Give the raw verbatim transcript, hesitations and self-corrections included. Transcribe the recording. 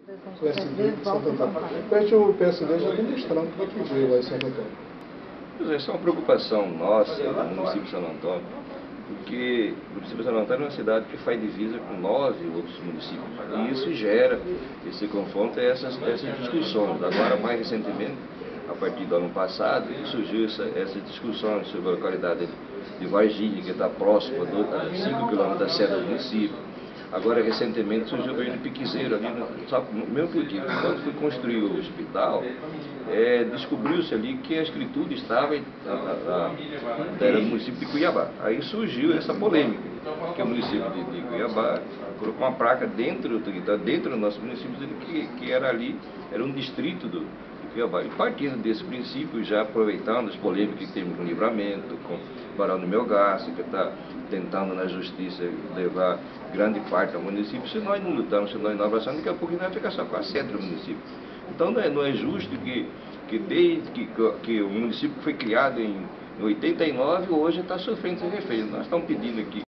O P S D de Santo Antônio. Mas o P S D já está mostrando para que veio lá em Santo Antônio. Pois é, isso é uma preocupação nossa no município de Santo Antônio, porque o município de Santo Antônio é uma cidade que faz divisa com nove outros municípios. E isso gera esse confronto e essas, essas discussões. Agora, mais recentemente, a partir do ano passado, surgiu essa, essas discussões sobre a localidade de Varginha, que está próxima a cinco quilômetros da sede do município. Agora, recentemente, surgiu o Piquezeiro, ali no, sabe, no mesmo motivo. Quando foi construir o hospital, é, descobriu-se ali que a escritura estava em, a, a, a, era no município de Cuiabá. Aí surgiu essa polêmica, que o município de, de Cuiabá colocou uma placa dentro, dentro do nosso município, dizendo que, que era ali, era um distrito do, de Cuiabá. E partindo desse princípio, já aproveitando as polêmicas que temos com o Livramento, com o Barão do Melgaço, que está tentando na justiça levar grande parte ao município, se nós não lutamos, se nós não abraçamos, daqui a pouco nós vai ficar só com a sede do município. Então não é, não é justo que, que desde que, que o município foi criado em oitenta e nove, hoje está sofrendo esse refém. Nós estamos pedindo aqui